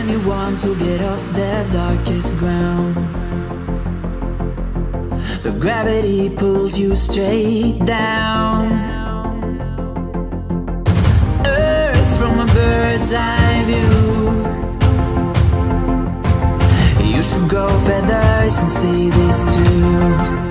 when you want to get off the darkest ground, but gravity pulls you straight down. Earth from a bird's eye view. You should grow feathers and see this too.